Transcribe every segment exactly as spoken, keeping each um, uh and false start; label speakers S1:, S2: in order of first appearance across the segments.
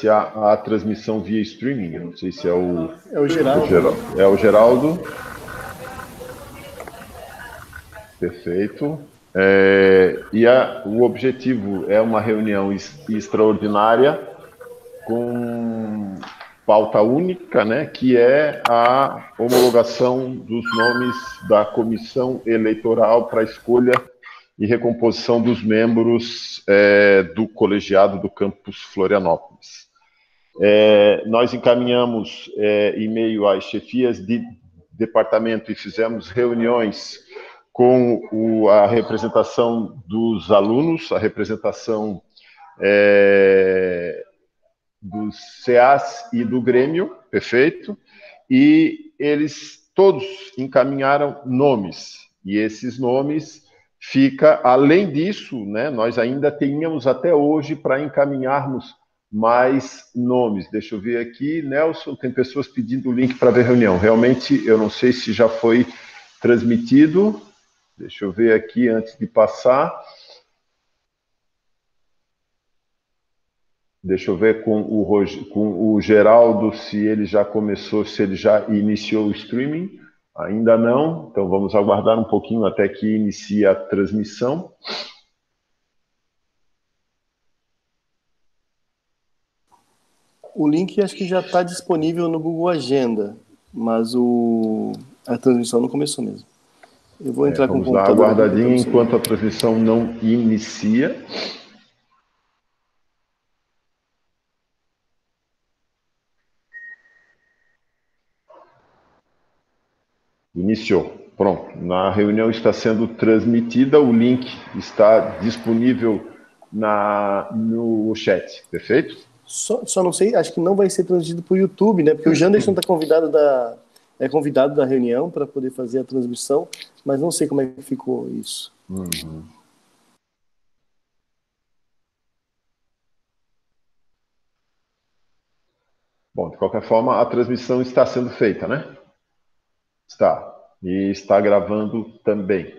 S1: a, a transmissão via streaming. Eu não sei se é o...
S2: É o Geraldo.
S1: É o Geraldo. É o Geraldo. Perfeito. É, e a, o objetivo é uma reunião extraordinária com pauta única, né, que é a homologação dos nomes da comissão eleitoral para a escolha e recomposição dos membros é, do colegiado do campus Florianópolis. É, nós encaminhamos é, e-mail às chefias de departamento e fizemos reuniões com o, a representação dos alunos, a representação é, dos C As e do Grêmio, perfeito, e eles todos encaminharam nomes, e esses nomes fica, além disso, né, nós ainda tínhamos até hoje para encaminharmos mais nomes. Deixa eu ver aqui, Nelson, tem pessoas pedindo o link para ver a reunião. Realmente, eu não sei se já foi transmitido. Deixa eu ver aqui antes de passar. Deixa eu ver com o, Rog... com o Geraldo se ele já começou, se ele já iniciou o streaming. Ainda não, então vamos aguardar um pouquinho até que inicie a transmissão.
S2: O link acho que já está disponível no Google Agenda, mas o... a transmissão não começou mesmo. Eu vou entrar
S1: é,
S2: com o
S1: computador. Vamos dar uma aguardadinha enquanto a transmissão não inicia. Iniciou. Pronto. Na reunião está sendo transmitida, o link está disponível na, no chat. Perfeito?
S2: Só, só não sei, acho que não vai ser transmitido para o YouTube, né? Porque o Janderson está convidado da, é convidado da reunião para poder fazer a transmissão, mas não sei como é que ficou isso.
S1: Uhum. Bom, de qualquer forma, a transmissão está sendo feita, né? Está. E está gravando também.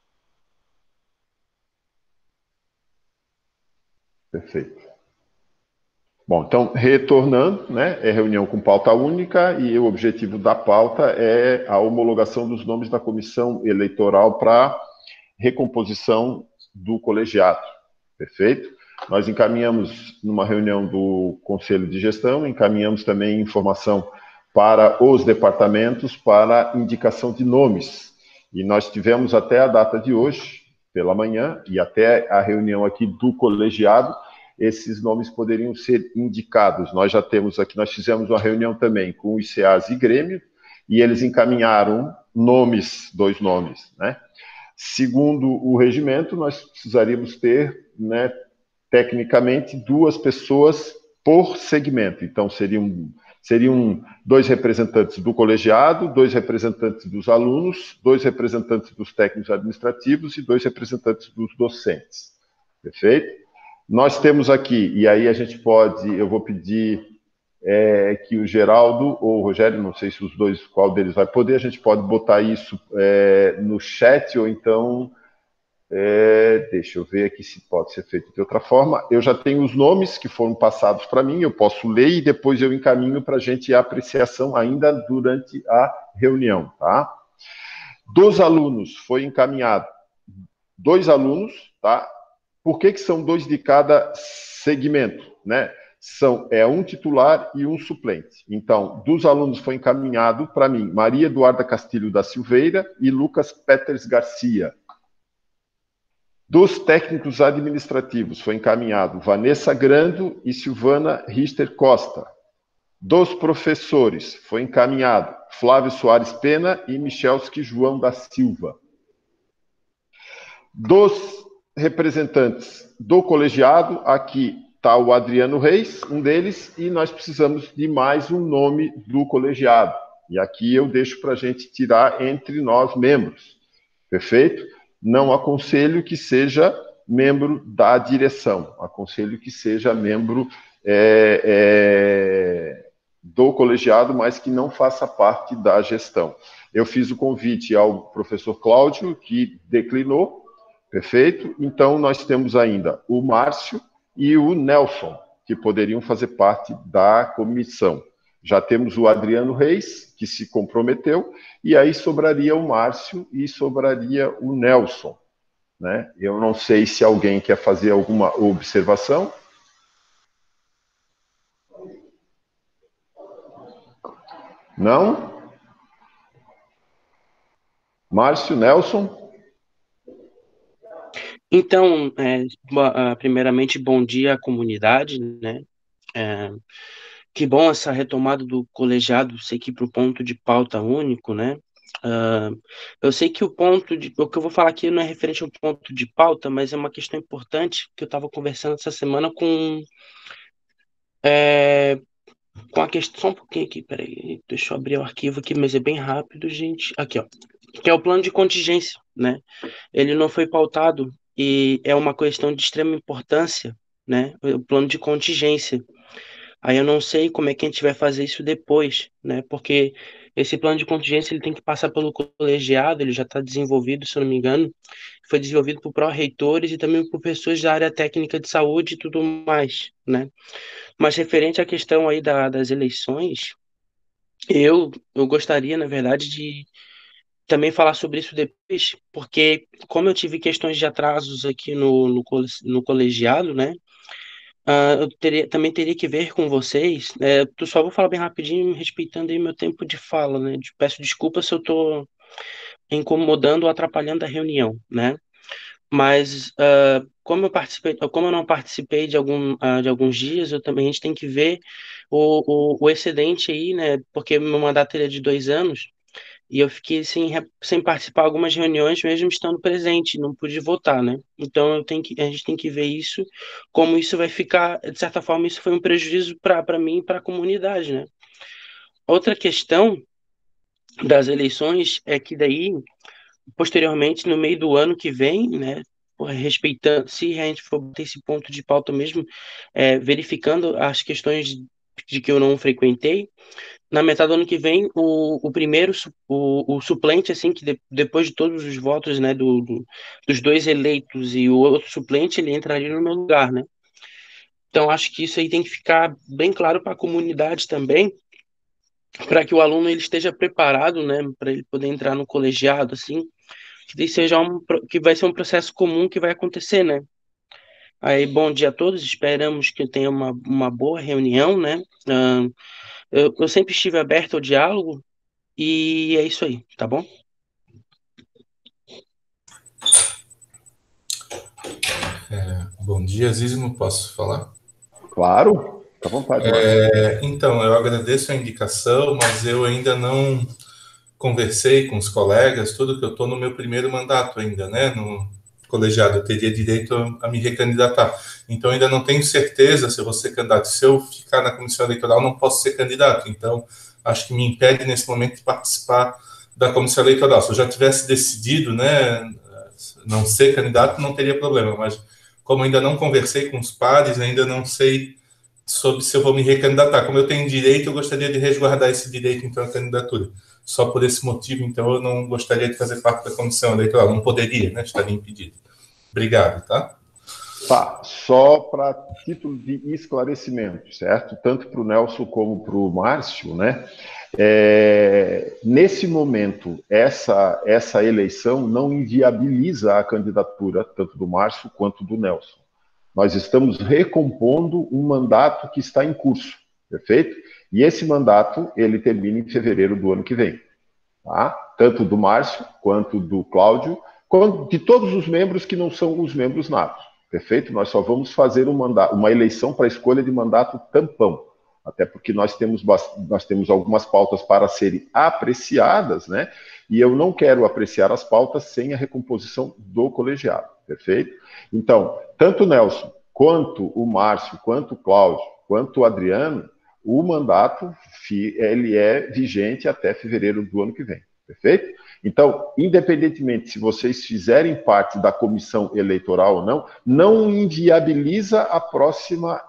S1: Perfeito. Bom, então, retornando, né? É reunião com pauta única e o objetivo da pauta é a homologação dos nomes da comissão eleitoral para recomposição do colegiado. Perfeito? Nós encaminhamos numa reunião do Conselho de Gestão, encaminhamos também informação para os departamentos para indicação de nomes. E nós tivemos até a data de hoje, pela manhã, e até a reunião aqui do colegiado, esses nomes poderiam ser indicados. Nós já temos aqui, nós fizemos uma reunião também com os C As e Grêmio, e eles encaminharam nomes, dois nomes, né? Segundo o regimento, nós precisaríamos ter, né, tecnicamente, duas pessoas por segmento. Então, seriam, seriam dois representantes do colegiado, dois representantes dos alunos, dois representantes dos técnicos administrativos e dois representantes dos docentes. Perfeito? Nós temos aqui, e aí a gente pode, eu vou pedir é, que o Geraldo ou o Rogério, não sei se os dois, qual deles vai poder, a gente pode botar isso é, no chat, ou então, é, deixa eu ver aqui se pode ser feito de outra forma. Eu já tenho os nomes que foram passados para mim, eu posso ler e depois eu encaminho para a gente a apreciação ainda durante a reunião, tá? Dos alunos foi encaminhado dois alunos, tá? Por que que são dois de cada segmento, né? São, é um titular e um suplente. Então, dos alunos foi encaminhado para mim Maria Eduarda Castilho da Silveira e Lucas Peters Garcia. Dos técnicos administrativos foi encaminhado Vanessa Grando e Silvana Richter Costa. Dos professores foi encaminhado Flávio Soares Pena e Michelski João da Silva. Dos representantes do colegiado, aqui está o Adriano Reis, um deles, e nós precisamos de mais um nome do colegiado. E aqui eu deixo para a gente tirar entre nós membros. Perfeito? Não aconselho que seja membro da direção, aconselho que seja membro é, é, do colegiado, mas que não faça parte da gestão. Eu fiz o convite ao professor Cláudio, que declinou. Perfeito? Então, nós temos ainda o Márcio e o Nelson. que poderiam fazer parte da comissão. Já temos o Adriano Reis, que se comprometeu, e aí sobraria o Márcio e sobraria o Nelson, né? Eu não sei se alguém quer fazer alguma observação. Não? Márcio, Nelson?
S3: Então, é, primeiramente, bom dia à comunidade, né? É, que bom essa retomada do colegiado, sei que para o ponto de pauta único, né? Uh, eu sei que o ponto de, o que eu vou falar aqui não é referente ao ponto de pauta, mas é uma questão importante que eu estava conversando essa semana com é, com a questão, só um pouquinho aqui, peraí, deixa eu abrir o arquivo aqui, mas é bem rápido, gente. Aqui, ó, que é o plano de contingência, né? Ele não foi pautado e é uma questão de extrema importância, né? O plano de contingência. Aí eu não sei como é que a gente vai fazer isso depois, né? Porque esse plano de contingência ele tem que passar pelo colegiado, ele já está desenvolvido, se eu não me engano, foi desenvolvido por pró-reitores e também por pessoas da área técnica de saúde e tudo mais, né? Mas referente à questão aí da, das eleições, eu, eu gostaria, na verdade, de também falar sobre isso depois, porque como eu tive questões de atrasos aqui no, no, cole- no colegiado, né? Ah, eu teria, também teria que ver com vocês. É, eu só vou falar bem rapidinho, respeitando aí meu tempo de fala, né? de- Peço desculpa se eu estou incomodando ou atrapalhando a reunião, né? Mas ah, como eu participei, como eu não participei de algum, ah, de alguns dias, eu também a gente tem que ver o, o, o excedente aí, né? Porque meu mandato ele é de dois anos. E eu fiquei sem, re- sem participar de algumas reuniões, mesmo estando presente, não pude votar, né? Então eu tenho que, a gente tem que ver isso, como isso vai ficar, de certa forma, isso foi um prejuízo para para mim e para a comunidade, né? Outra questão das eleições é que daí, posteriormente, no meio do ano que vem, né? Respeitando, se a gente for ter esse ponto de pauta mesmo, é, verificando as questões de que eu não frequentei, na metade do ano que vem, o, o primeiro, su- o, o suplente, assim, que de- depois de todos os votos, né, do, do- dos dois eleitos e o outro suplente, ele entraria no meu lugar, né? Então, acho que isso aí tem que ficar bem claro para a comunidade também, para que o aluno ele esteja preparado, né, para ele poder entrar no colegiado, assim, que daí seja um, pro- que vai ser um processo comum que vai acontecer, né? Aí, bom dia a todos, esperamos que tenha uma, uma boa reunião, né? Ah, eu, eu sempre estive aberto ao diálogo, e é isso aí, tá bom?
S4: É, bom dia, Zísimo, posso falar?
S1: Claro, fica à vontade, Márcio.
S4: É, então, eu agradeço a indicação, mas eu ainda não conversei com os colegas, tudo que eu estou no meu primeiro mandato ainda, né, no colegiado, eu teria direito a, a me recandidatar. Então, ainda não tenho certeza se eu vou ser candidato. Se eu ficar na comissão eleitoral, não posso ser candidato. Então, acho que me impede, nesse momento, de participar da comissão eleitoral. Se eu já tivesse decidido, né, não ser candidato, não teria problema, mas como ainda não conversei com os pares, ainda não sei sobre se eu vou me recandidatar. Como eu tenho direito, eu gostaria de resguardar esse direito, então, à candidatura. Só por esse motivo, então, eu não gostaria de fazer parte da comissão eleitoral. Não poderia, né? Estaria impedido. Obrigado, tá?
S1: Tá, só para título de esclarecimento, certo? Tanto para o Nelson como para o Márcio, né? É, nesse momento, essa, essa eleição não inviabiliza a candidatura tanto do Márcio quanto do Nelson. Nós estamos recompondo um mandato que está em curso, perfeito? E esse mandato, ele termina em fevereiro do ano que vem, tá? Tanto do Márcio, quanto do Cláudio, quanto de todos os membros que não são os membros natos, perfeito? Nós só vamos fazer um mandato, uma eleição para escolha de mandato tampão, até porque nós temos, nós temos algumas pautas para serem apreciadas, né? E eu não quero apreciar as pautas sem a recomposição do colegiado, perfeito? Então, tanto o Nelson, quanto o Márcio, quanto o Cláudio, quanto o Adriano, o mandato ele é vigente até fevereiro do ano que vem, perfeito? Então, independentemente se vocês fizerem parte da comissão eleitoral ou não, não inviabiliza a próxima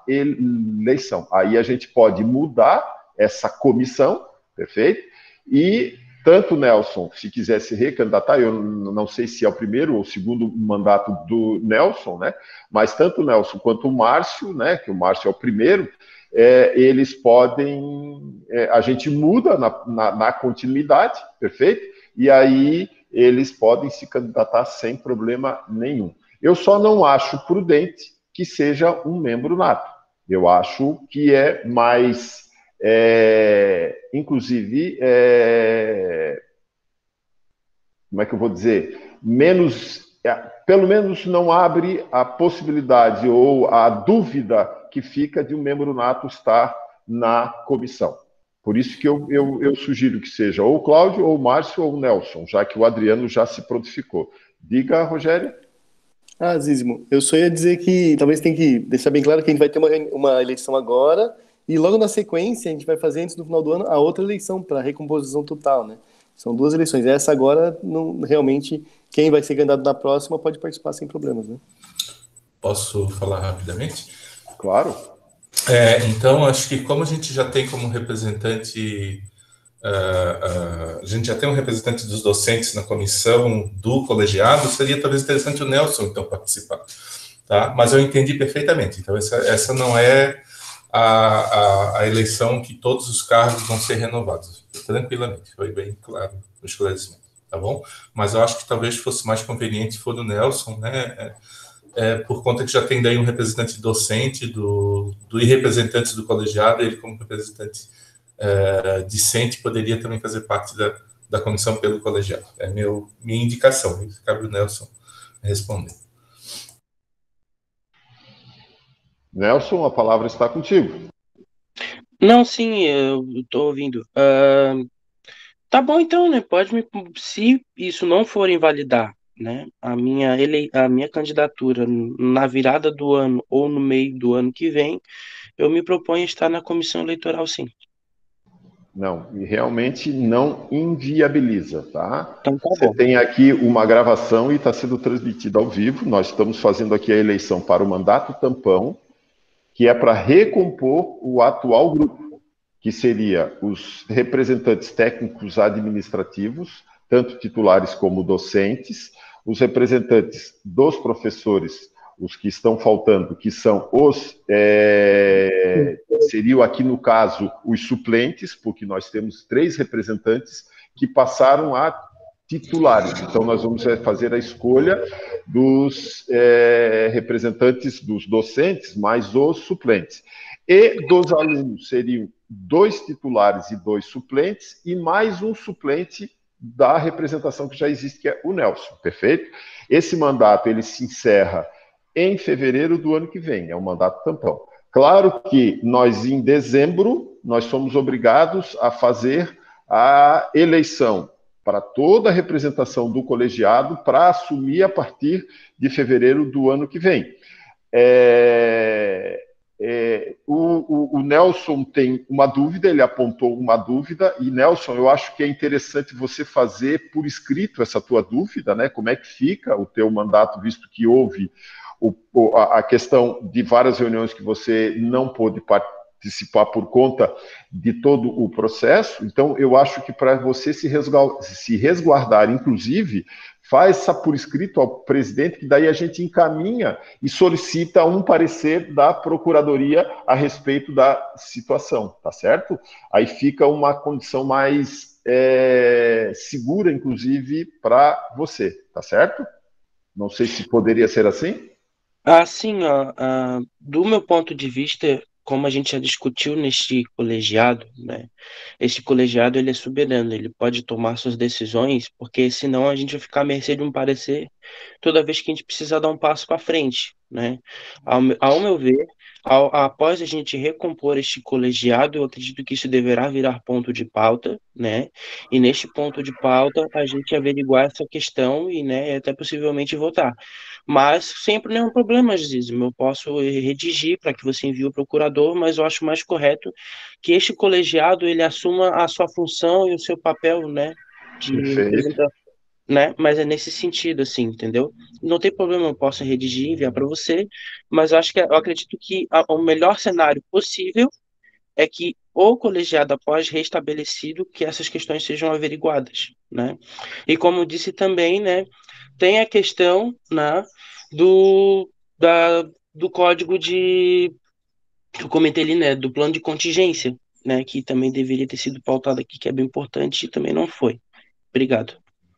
S1: eleição. Aí a gente pode mudar essa comissão, perfeito? E tanto Nelson, se quiser se recandidatar, eu não sei se é o primeiro ou o segundo mandato do Nelson, né? Mas tanto o Nelson quanto o Márcio, né? Que o Márcio é o primeiro, é, eles podem, é, a gente muda na, na, na continuidade, perfeito? E aí eles podem se candidatar sem problema nenhum. Eu só não acho prudente que seja um membro nato. Eu acho que é mais, é, inclusive, é, como é que eu vou dizer, menos, é, pelo menos não abre a possibilidade ou a dúvida que fica de um membro nato estar na comissão. Por isso que eu, eu, eu sugiro que seja ou o Cláudio, ou o Márcio, ou o Nelson, já que o Adriano já se prontificou. Diga, Rogério.
S2: Ah, Zísimo, eu só ia dizer que talvez tem que deixar bem claro que a gente vai ter uma, uma eleição agora e logo na sequência a gente vai fazer antes do final do ano a outra eleição para recomposição total, né? São duas eleições. Essa agora, não, realmente, quem vai ser candidato na próxima pode participar sem problemas, né?
S4: Posso falar rapidamente?
S1: Claro.
S4: É, então, acho que como a gente já tem como representante, uh, uh, a gente já tem um representante dos docentes na comissão do colegiado, seria talvez interessante o Nelson, então, participar. Tá? Mas eu entendi perfeitamente. Então, essa, essa não é a, a, a eleição que todos os cargos vão ser renovados. Tranquilamente, foi bem claro o esclarecimento, tá bom? Mas eu acho que talvez fosse mais conveniente for o Nelson, né? É, é, por conta que já tem daí um representante docente do, do e representantes do colegiado, ele como representante é, discente poderia também fazer parte da, da comissão pelo colegiado. É meu, minha indicação, cabe o Nelson responder.
S1: Nelson, a palavra está contigo.
S3: Não, sim, eu tô ouvindo. Uh, tá bom então, né? Pode me. Se isso não for invalidar, né? A minha, ele, a minha candidatura na virada do ano ou no meio do ano que vem, eu me proponho a estar na comissão eleitoral, sim.
S1: Não, e realmente não inviabiliza, tá?
S3: Então tá
S1: Você
S3: bom.
S1: tem aqui uma gravação e está sendo transmitida ao vivo. Nós estamos fazendo aqui a eleição para o mandato tampão, que é para recompor o atual grupo, que seria os representantes técnicos administrativos, tanto titulares como docentes, os representantes dos professores, os que estão faltando, que são os, é, seriam aqui no caso os suplentes, porque nós temos três representantes que passaram a titulares. Então, nós vamos fazer a escolha dos é, representantes dos docentes, mais os suplentes. E dos alunos seriam dois titulares e dois suplentes, e mais um suplente da representação que já existe, que é o Nelson, perfeito? Esse mandato, ele se encerra em fevereiro do ano que vem, é um mandato tampão. Claro que nós, em dezembro, nós somos obrigados a fazer a eleição para toda a representação do colegiado para assumir a partir de fevereiro do ano que vem. É, é, o, o, o Nelson tem uma dúvida, ele apontou uma dúvida, e Nelson, eu acho que é interessante você fazer por escrito essa tua dúvida, né? Como é que fica o teu mandato, visto que houve o, a questão de várias reuniões que você não pôde participar por conta de todo o processo. Então, eu acho que para você se resguardar, se resguardar, inclusive, faça por escrito ao presidente, que daí a gente encaminha e solicita um parecer da Procuradoria a respeito da situação, tá certo? Aí fica uma condição mais é, segura, inclusive, para você, tá certo? Não sei se poderia ser assim.
S3: Assim, ó, ah, do meu ponto de vista, como a gente já discutiu neste colegiado, né? Este colegiado ele é soberano, ele pode tomar suas decisões, porque senão a gente vai ficar à mercê de um parecer toda vez que a gente precisar dar um passo para frente, né? Ao, me- ao meu ver, ao- após a gente recompor este colegiado, eu acredito que isso deverá virar ponto de pauta, né? E neste ponto de pauta a gente averiguar essa questão e, né, até possivelmente votar. Mas sempre nenhum problema, Zizimo. Eu posso redigir para que você envie o procurador, mas eu acho mais correto que este colegiado ele assuma a sua função e o seu papel, né, de
S1: Perfeito.
S3: representar, né? Mas é nesse sentido, assim, entendeu? Não tem problema, eu posso redigir e enviar para você, mas eu acho que eu acredito que a- o melhor cenário possível é que ou colegiado após restabelecido que essas questões sejam averiguadas, né? E como disse também, né, tem a questão, né, do, da, do código de, que eu comentei ali, né, do plano de contingência, né, que também deveria ter sido pautado aqui, que é bem importante e também não foi. Obrigado.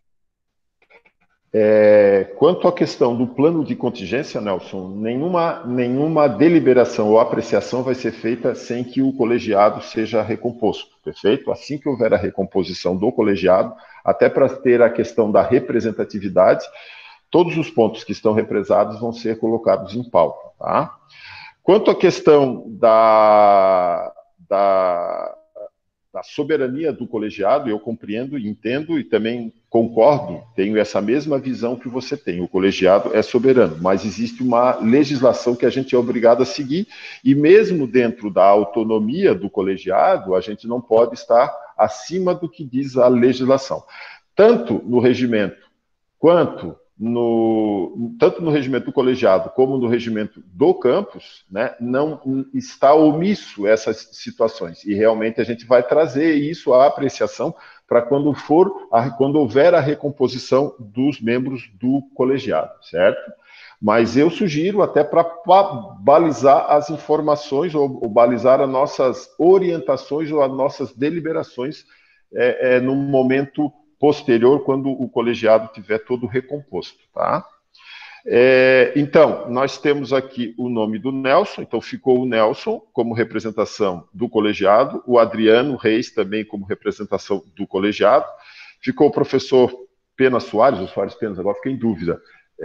S1: É, quanto à questão do plano de contingência, Nelson, nenhuma, nenhuma deliberação ou apreciação vai ser feita sem que o colegiado seja recomposto, perfeito? Assim que houver a recomposição do colegiado, até para ter a questão da representatividade, todos os pontos que estão represados vão ser colocados em pauta, tá? Quanto à questão da, da da soberania do colegiado, eu compreendo, entendo e também concordo, tenho essa mesma visão que você tem. O colegiado é soberano, mas existe uma legislação que a gente é obrigado a seguir, e mesmo dentro da autonomia do colegiado, a gente não pode estar acima do que diz a legislação. Tanto no regimento quanto no, tanto no regimento do colegiado como no regimento do campus, né, não está omisso essas situações. E realmente a gente vai trazer isso à apreciação para quando for, a, quando houver a recomposição dos membros do colegiado, certo? Mas eu sugiro até para balizar as informações ou, ou balizar as nossas orientações ou as nossas deliberações é, é, no momento posterior, quando o colegiado tiver todo recomposto, tá? É, então, nós temos aqui o nome do Nelson, então ficou o Nelson como representação do colegiado, o Adriano Reis também como representação do colegiado, ficou o professor Pena Soares, ou Soares Penas, agora fiquei em dúvida,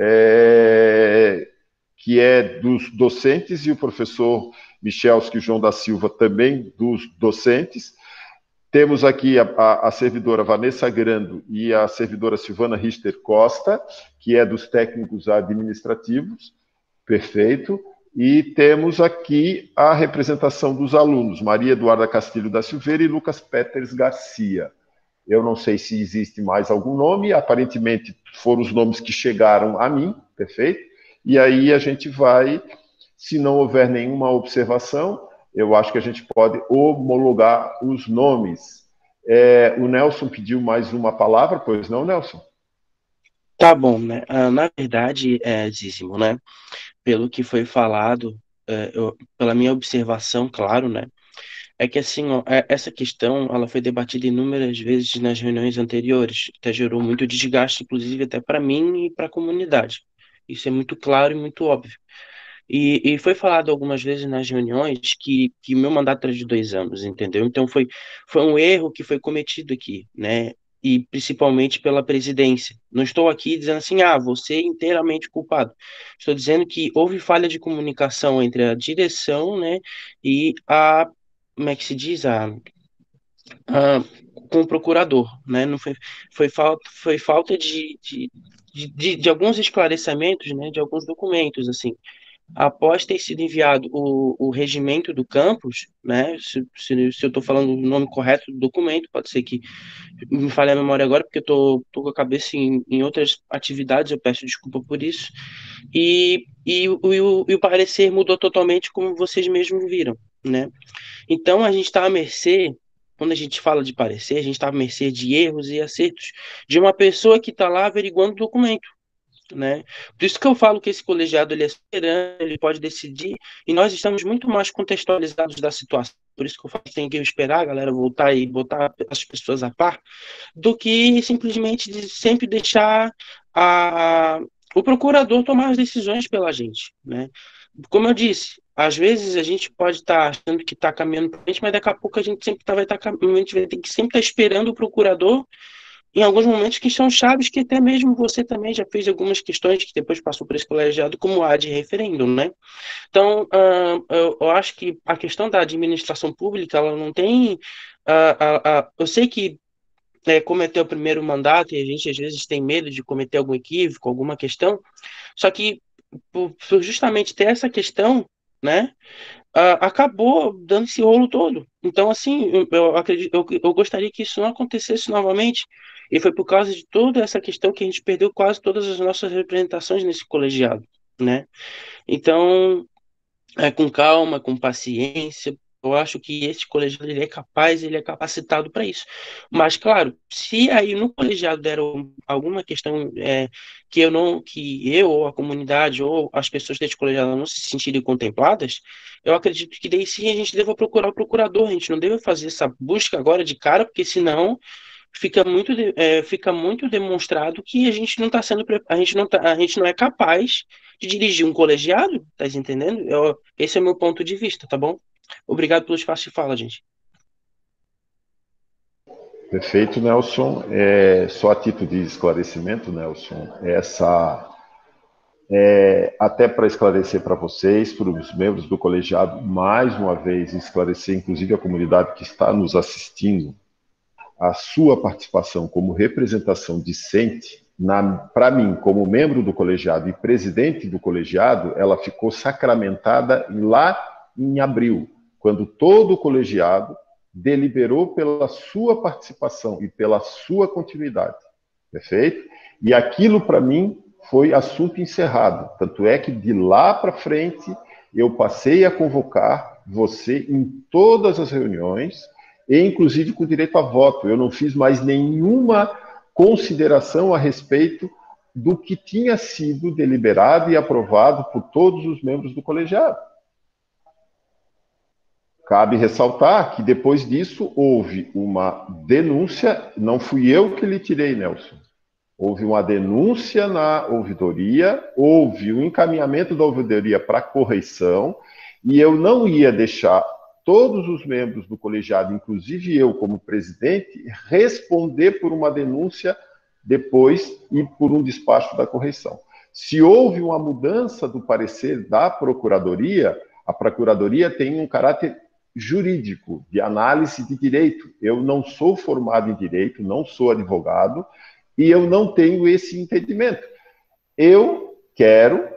S1: é, que é dos docentes, e o professor Michelski João da Silva também dos docentes. Temos aqui a, a, a servidora Vanessa Grando e a servidora Silvana Richter Costa, que é dos técnicos administrativos, perfeito. E temos aqui a representação dos alunos, Maria Eduarda Castilho da Silveira e Lucas Peters Garcia. Eu não sei se existe mais algum nome, aparentemente foram os nomes que chegaram a mim, perfeito? E aí a gente vai, se não houver nenhuma observação, eu acho que a gente pode homologar os nomes. É, o Nelson pediu mais uma palavra, pois não, Nelson?
S3: Tá bom, né? Ah, na verdade, é, Zísimo, né? Pelo que foi falado, é, eu- pela minha observação, claro, né? É que assim, ó, é- essa questão, ela foi debatida inúmeras vezes nas reuniões anteriores, até gerou muito desgaste, inclusive até para mim e para a comunidade. Isso é muito claro e muito óbvio. E, e foi falado algumas vezes nas reuniões que, que meu mandato era de dois anos, entendeu? Então foi, foi um erro que foi cometido aqui, né? E principalmente pela presidência. Não estou aqui dizendo assim, ah, você é inteiramente culpado. Estou dizendo que houve falha de comunicação entre a direção, né, e a, como é que se diz? A, a, com o procurador, né? Não foi, foi falta, foi falta de, de, de, de, de alguns esclarecimentos, né, de alguns documentos, assim após ter sido enviado o, o regimento do campus, né? Se, se, se eu estou falando o nome correto do documento, pode ser que me falhe a memória agora, porque eu tô, tô com a cabeça em, em outras atividades, eu peço desculpa por isso. E, e, o, e, o, e o parecer mudou totalmente, como vocês mesmos viram, né? Então a gente está à mercê. Quando a gente fala de parecer, a gente está à mercê de erros e acertos de uma pessoa que está lá averiguando o documento, né? Por isso que eu falo que esse colegiado ele é soberano, ele pode decidir, e nós estamos muito mais contextualizados da situação. Por isso que eu falo que tem que esperar a galera voltar e botar as pessoas a par, do que simplesmente de sempre deixar a, o procurador tomar as decisões pela gente, né? Como eu disse, às vezes a gente pode estar achando que está caminhando para frente, mas daqui a pouco a gente sempre tá, vai estar tá, a gente vai ter que sempre estar tá esperando o procurador em alguns momentos que são chaves que até mesmo você também já fez algumas questões que depois passou por esse colegiado como a de referendo, né? Então, uh, eu, eu acho que a questão da administração pública, ela não tem... Uh, uh, uh, eu sei que é, cometer o primeiro mandato e a gente às vezes tem medo de cometer algum equívoco, alguma questão, só que por, por justamente ter essa questão, né? Uh, acabou dando esse rolo todo. Então, assim, eu, eu acredito, eu, eu gostaria que isso não acontecesse novamente. E foi por causa de toda essa questão que a gente perdeu quase todas as nossas representações nesse colegiado, né? Então, é com calma, com paciência, Eu acho que esse colegiado ele é capaz, ele é capacitado para isso. Mas, claro, se aí no colegiado deram alguma questão é, que eu não, que eu ou a comunidade ou as pessoas desse colegiado não se sentirem contempladas, eu acredito que daí sim a gente deva procurar o procurador. A gente não deve fazer essa busca agora de cara, porque senão fica muito, de- é, fica muito demonstrado que a gente não está sendo, pre- a gente não tá, a gente não é capaz de dirigir um colegiado, tá entendendo? Eu- esse é o meu ponto de vista, tá bom? Obrigado pelo espaço de fala, gente.
S1: Perfeito, Nelson. É, só a título de esclarecimento, Nelson, essa é, até para esclarecer para vocês, para os membros do colegiado, mais uma vez esclarecer, inclusive a comunidade que está nos assistindo, a sua participação como representação discente, para mim, como membro do colegiado e presidente do colegiado, ela ficou sacramentada lá em abril, quando todo o colegiado deliberou pela sua participação e pela sua continuidade. Perfeito? E aquilo, para mim, foi assunto encerrado. Tanto é que de lá para frente eu passei a convocar você em todas as reuniões, e inclusive com direito a voto. Eu não fiz mais nenhuma consideração a respeito do que tinha sido deliberado e aprovado por todos os membros do colegiado. Cabe ressaltar que depois disso houve uma denúncia, não fui eu que lhe tirei, Nelson. Houve uma denúncia na ouvidoria, houve um encaminhamento da ouvidoria para correição, e eu não ia deixar todos os membros do colegiado, inclusive eu como presidente, responder por uma denúncia depois e por um despacho da correição. Se houve uma mudança do parecer da procuradoria, a procuradoria tem um caráter jurídico, de análise de direito. Eu não sou formado em direito, não sou advogado, e eu não tenho esse entendimento. Eu quero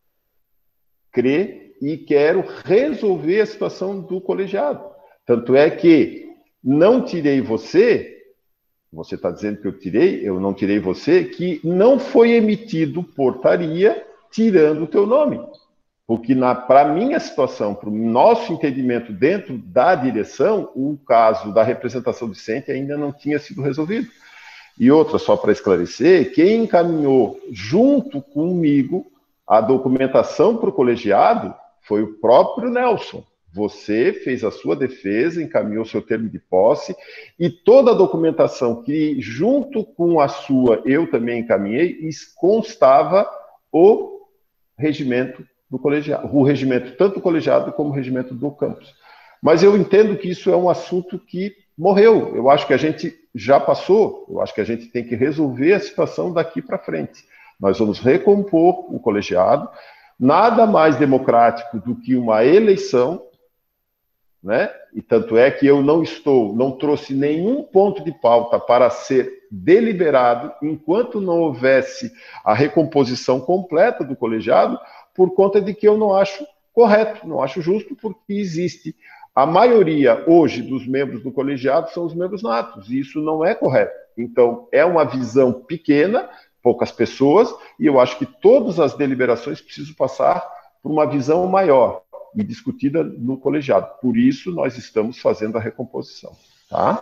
S1: crer e quero resolver a situação do colegiado. Tanto é que não tirei você, você está dizendo que eu tirei, eu não tirei você, que não foi emitido portaria tirando o teu nome. Porque, para a minha situação, para o nosso entendimento dentro da direção, o caso da representação discente ainda não tinha sido resolvido. E outra, só para esclarecer, quem encaminhou junto comigo a documentação para o colegiado foi o próprio Nelson. Você fez a sua defesa, encaminhou seu termo de posse, e toda a documentação que, junto com a sua, eu também encaminhei, constava o regimento do colegiado, o regimento tanto do colegiado como o regimento do campus. Mas eu entendo que isso é um assunto que morreu. Eu acho que a gente já passou, eu acho que a gente tem que resolver a situação daqui para frente. Nós vamos recompor o colegiado, nada mais democrático do que uma eleição, né? E tanto é que eu não estou, não trouxe nenhum ponto de pauta para ser deliberado enquanto não houvesse a recomposição completa do colegiado, por conta de que eu não acho correto, não acho justo, porque existe a maioria hoje dos membros do colegiado são os membros natos, e isso não é correto. Então, é uma visão pequena, poucas pessoas, e eu acho que todas as deliberações precisam passar por uma visão maior e discutida no colegiado. Por isso, nós estamos fazendo a recomposição. Tá?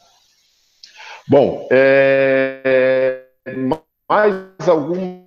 S1: Bom, é... mais alguma,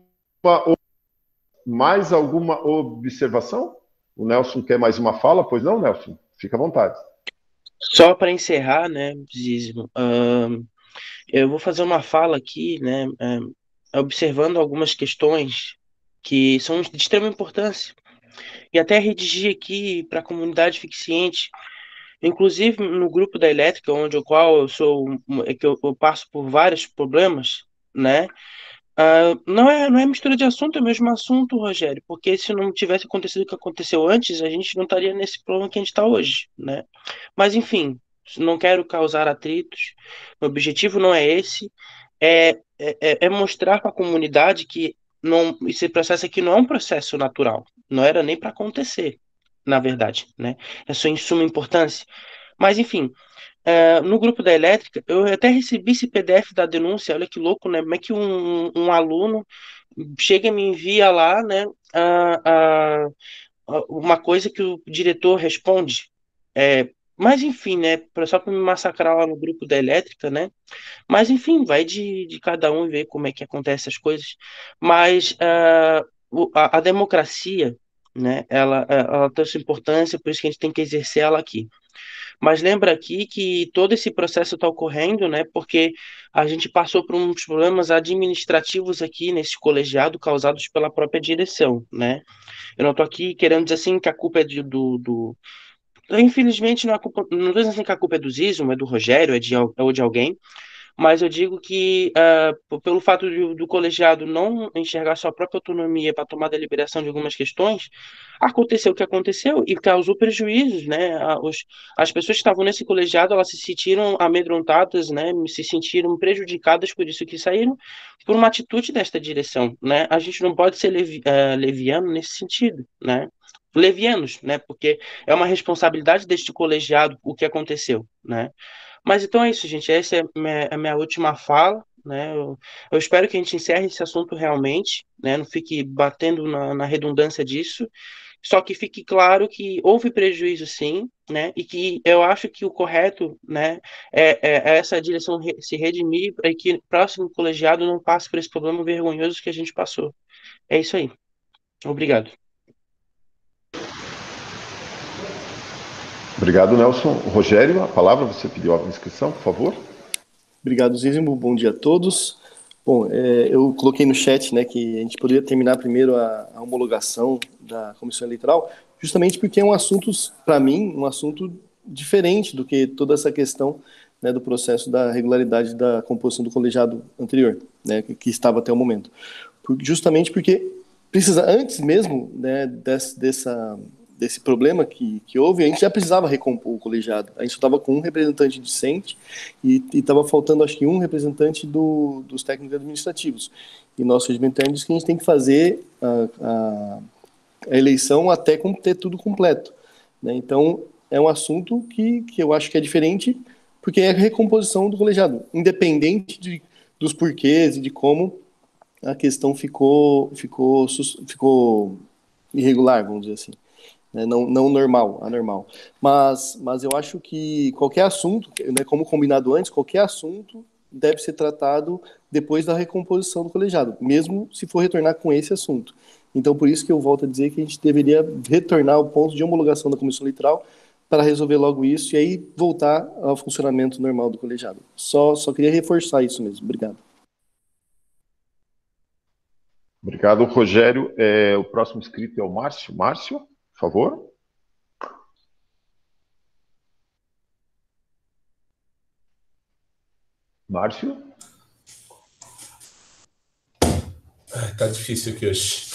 S1: mais alguma observação? O Nelson quer mais uma fala? Pois não, Nelson? Fica à vontade.
S3: Só para encerrar, né, Zísimo, uh, eu vou fazer uma fala aqui, né, uh, observando algumas questões que são de extrema importância, e até redigir aqui para a comunidade fique ciente, inclusive no grupo da elétrica, onde o qual eu sou, é que eu, eu passo por vários problemas, né, Uh, não é, não é mistura de assunto, é o mesmo assunto, Rogério, porque se não tivesse acontecido o que aconteceu antes, a gente não estaria nesse problema que a gente está hoje, né? Mas, enfim, não quero causar atritos, o objetivo não é esse, é, é, é é mostrar para a comunidade que não, esse processo aqui não é um processo natural, não era nem para acontecer, na verdade, né? É só em suma importância. Mas, enfim, é, no grupo da elétrica, eu até recebi esse P D F da denúncia, olha que louco, né? Como é que um, um aluno chega e me envia lá, né, a, a- a- uma coisa que o diretor responde? É, mas enfim, né? pra- Só para me massacrar lá no grupo da elétrica, né? Mas enfim, vai de, de cada um ver como é que acontecem as coisas. Mas ah, o- a, a democracia, né? Ela, ela tem sua importância, por isso que a gente tem que exercer ela aqui. Mas lembra aqui que todo esse processo está ocorrendo, né? Porque a gente passou por uns problemas administrativos aqui nesse colegiado causados pela própria direção, né? Eu não estou aqui querendo dizer assim que a culpa é de- do, do... Infelizmente, não é culpa, não estou dizendo assim que a culpa é do Zismo, é do Rogério, é de, al- é de alguém, mas eu digo que, ah, p- pelo fato de- do colegiado não enxergar sua própria autonomia para tomar deliberação de algumas questões, aconteceu o que aconteceu e causou prejuízos, né? A- os- as pessoas que estavam nesse colegiado, elas se sentiram amedrontadas, né? Se sentiram prejudicadas por isso que saíram, por uma atitude desta direção, né? A gente não pode ser levi, ah, leviano nesse sentido, né? Levianos, né? Porque é uma responsabilidade deste colegiado o que aconteceu, né? Mas então é isso, gente. Essa é a minha, a minha última fala, né? Eu, eu espero que a gente encerre esse assunto realmente, né? Não fique batendo na, na redundância disso. Só que fique claro que houve prejuízo, sim, né? E que eu acho que o correto, né, é, é é essa direção re- se redimir para que o próximo colegiado não passe por esse problema vergonhoso que a gente passou. É isso aí. Obrigado.
S1: Obrigado, Nelson. Rogério, a palavra, você pediu a inscrição, por favor.
S2: Obrigado, Zizimo. Bom dia a todos. Bom, é, eu coloquei no chat, né, que a gente poderia terminar primeiro a, a homologação da comissão eleitoral, justamente porque é um assunto, para mim, um assunto diferente do que toda essa questão, né, do processo da regularidade da composição do colegiado anterior, né, que, que estava até o momento. Por- justamente porque precisa, antes mesmo, né, desse, dessa, desse problema que, que houve, a gente já precisava recompor o colegiado. A gente estava com um representante discente e estava faltando, acho que, um representante do, dos técnicos administrativos. E nosso regimento interno diz que a gente tem que fazer a, a, a eleição até com, ter tudo completo, né? Então, é um assunto que, que eu acho que é diferente, porque é a recomposição do colegiado, independente de, dos porquês e de como a questão ficou, ficou, ficou irregular, vamos dizer assim, né? Não, não normal, anormal. Mas, mas eu acho que qualquer assunto, né, como combinado antes, qualquer assunto deve ser tratado depois da recomposição do colegiado, mesmo se for retornar com esse assunto. Então, por isso que eu volto a dizer que a gente deveria retornar ao ponto de homologação da comissão eleitoral para resolver logo isso e aí voltar ao funcionamento normal do colegiado. Só, só queria reforçar isso mesmo. Obrigado.
S1: Obrigado, Rogério. É, o próximo inscrito é o Márcio. Márcio, por favor. Márcio.
S4: Tá difícil aqui hoje.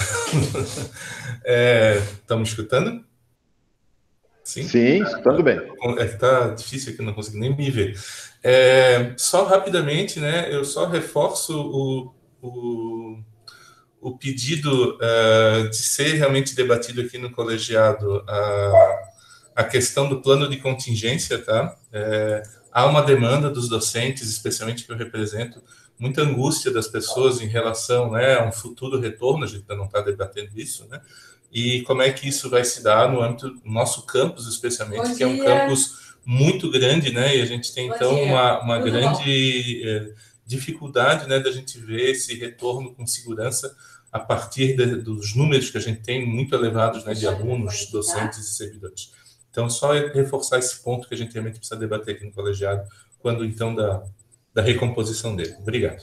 S4: Estamos é, escutando? Sim?
S1: Sim, escutando bem.
S4: É que tá difícil aqui, não consigo nem me ver. É, só rapidamente, né? Eu só reforço o, o, o pedido uh, de ser realmente debatido aqui no colegiado a, a questão do plano de contingência, tá? É, há uma demanda dos docentes, especialmente que eu represento, muita angústia das pessoas em relação, né, a um futuro retorno, a gente ainda não está debatendo isso, né? E como é que isso vai se dar no âmbito do nosso campus, especialmente, que é um campus muito grande, né? E a gente tem, então, uma, uma grande eh, dificuldade, né, da gente ver esse retorno com segurança a partir de, dos números que a gente tem muito elevados, né, de alunos, docentes e servidores. Então, só reforçar esse ponto que a gente realmente precisa debater aqui no colegiado, quando, então, da, da recomposição dele. Obrigado.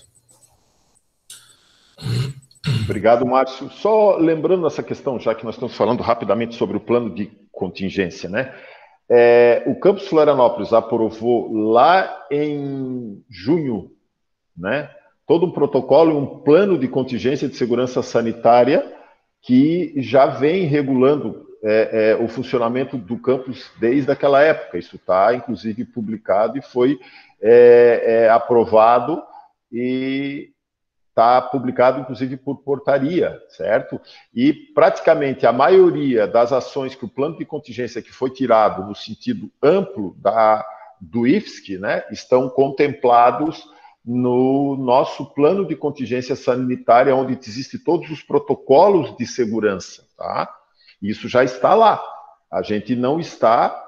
S1: Obrigado, Márcio. Só lembrando essa questão, já que nós estamos falando rapidamente sobre o plano de contingência, né? É, o Campus Florianópolis aprovou lá em junho, né, todo um protocolo e um plano de contingência de segurança sanitária que já vem regulando é, é, o funcionamento do campus desde aquela época. Isso está, inclusive, publicado e foi é, é, aprovado e está publicado, inclusive, por portaria, certo? E praticamente a maioria das ações que o plano de contingência que foi tirado no sentido amplo da, do I F S C, né, estão contemplados no nosso plano de contingência sanitária, onde existem todos os protocolos de segurança, tá? Isso já está lá. A gente não está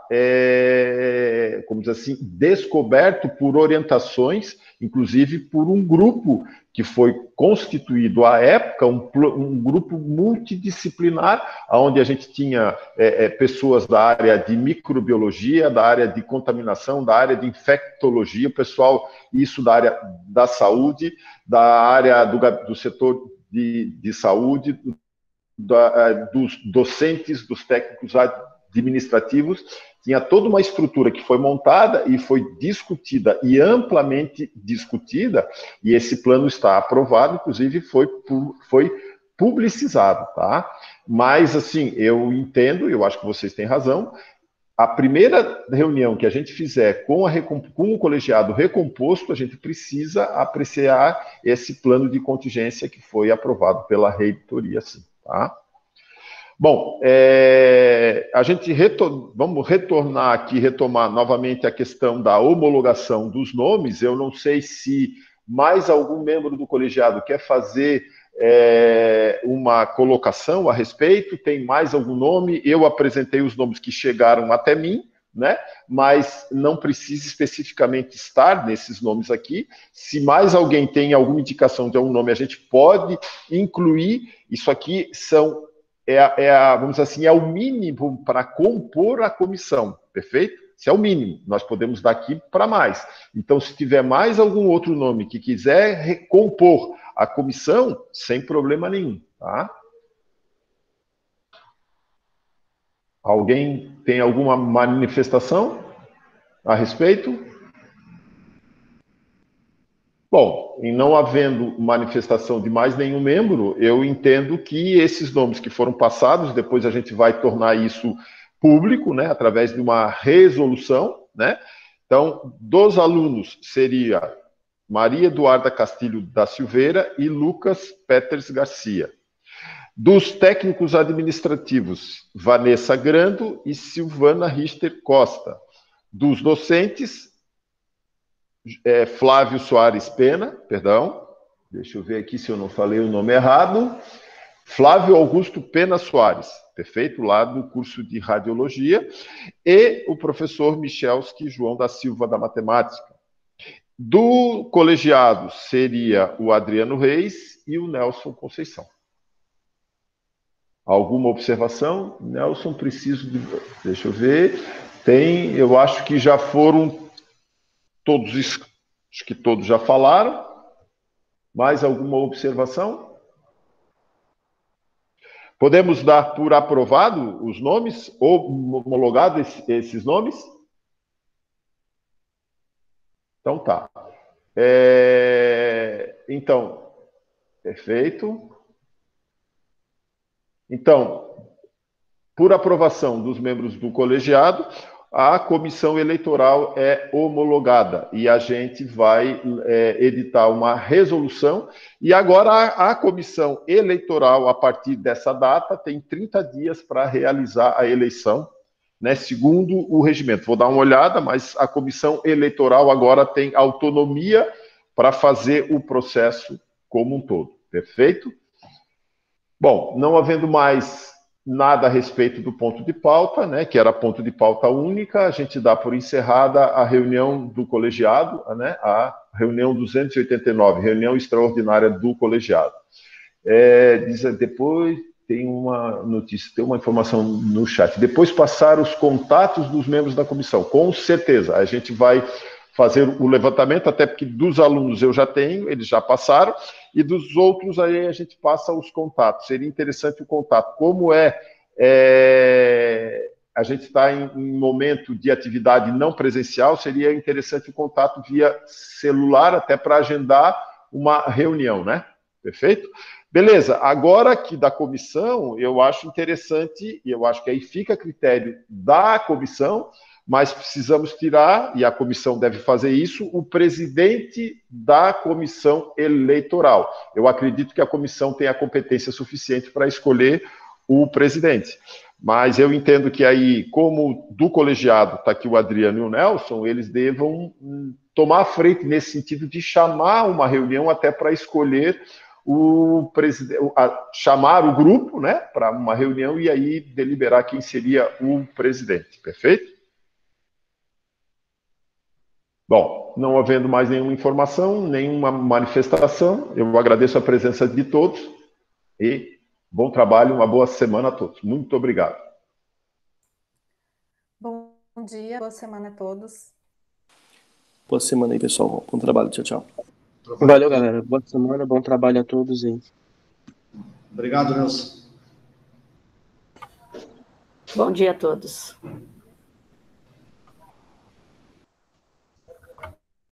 S1: é, como diz assim, descoberto por orientações, inclusive por um grupo que foi constituído à época, um, um grupo multidisciplinar, onde a gente tinha é, é, pessoas da área de microbiologia, da área de contaminação, da área de infectologia, pessoal, isso da área da saúde, da área do, do setor de, de saúde, da, dos docentes, dos técnicos administrativos. Tinha toda uma estrutura que foi montada e foi discutida e amplamente discutida, e esse plano está aprovado, inclusive foi, foi publicizado, tá? Mas, assim, eu entendo, eu acho que vocês têm razão, a primeira reunião que a gente fizer com, a, com o colegiado recomposto, a gente precisa apreciar esse plano de contingência que foi aprovado pela reitoria, sim, tá? Bom, é, a gente retor vamos retornar aqui, retomar novamente a questão da homologação dos nomes. Eu não sei se mais algum membro do colegiado quer fazer é, uma colocação a respeito. Tem mais algum nome? Eu apresentei os nomes que chegaram até mim, né? Mas não precisa especificamente estar nesses nomes aqui. Se mais alguém tem alguma indicação de algum nome, a gente pode incluir. Isso aqui são É, a, é a, vamos dizer assim, é o mínimo para compor a comissão, perfeito? Isso é o mínimo, nós podemos daqui para mais. Então, se tiver mais algum outro nome que quiser compor a comissão, sem problema nenhum, tá? Alguém tem alguma manifestação a respeito? Bom, em não havendo manifestação de mais nenhum membro, eu entendo que esses nomes que foram passados, depois a gente vai tornar isso público, né, através de uma resolução, né? Então, dos alunos seria Maria Eduarda Castilho da Silveira e Lucas Peters Garcia. Dos técnicos administrativos, Vanessa Grando e Silvana Richter Costa. Dos docentes, É, Flávio Soares Pena, perdão, deixa eu ver aqui se eu não falei o nome errado, Flávio Augusto Pena Soares, perfeito, lá do curso de Radiologia, e o professor Michelski João da Silva, da Matemática. Do colegiado seria o Adriano Reis e o Nelson Conceição. Alguma observação? Nelson, preciso de... Deixa eu ver, tem, eu acho que já foram... Todos, acho que todos já falaram. Mais alguma observação? Podemos dar por aprovado os nomes, ou homologado esses nomes? Então tá. É, então, perfeito. Então, por aprovação dos membros do colegiado, a comissão eleitoral é homologada e a gente vai é, editar uma resolução. E agora a, a comissão eleitoral, a partir dessa data, tem trinta dias para realizar a eleição, né, segundo o regimento. Vou dar uma olhada, mas a comissão eleitoral agora tem autonomia para fazer o processo como um todo. Perfeito? Bom, não havendo mais nada a respeito do ponto de pauta, né, que era ponto de pauta única, a gente dá por encerrada a reunião do colegiado, né, a reunião duzentos e oitenta e nove, reunião extraordinária do colegiado. É, diz, depois tem uma notícia, tem uma informação no chat. Depois passar os contatos dos membros da comissão, com certeza, a gente vai fazer o levantamento, até porque dos alunos eu já tenho, eles já passaram, e dos outros aí a gente passa os contatos. Seria interessante o contato. Como é, é a gente está em, em momento de atividade não presencial, seria interessante o contato via celular, até para agendar uma reunião, né? Perfeito? Beleza, agora que da comissão, eu acho interessante, e eu acho que aí fica a critério da comissão, mas precisamos tirar, e a comissão deve fazer isso, o presidente da comissão eleitoral. Eu acredito que a comissão tem a competência suficiente para escolher o presidente. Mas eu entendo que aí, como do colegiado está aqui o Adriano e o Nelson, eles devam tomar a frente nesse sentido de chamar uma reunião até para escolher o presidente, chamar o grupo, né, para uma reunião e aí deliberar quem seria o presidente. Perfeito? Bom, não havendo mais nenhuma informação, nenhuma manifestação, eu agradeço a presença de todos e bom trabalho, uma boa semana a todos. Muito obrigado.
S5: Bom dia, boa semana a todos.
S2: Boa semana aí, pessoal. Bom trabalho. Tchau, tchau.
S3: Valeu, galera. Boa semana, bom trabalho a todos aí.
S6: Obrigado, Nelson.
S7: Bom dia a todos.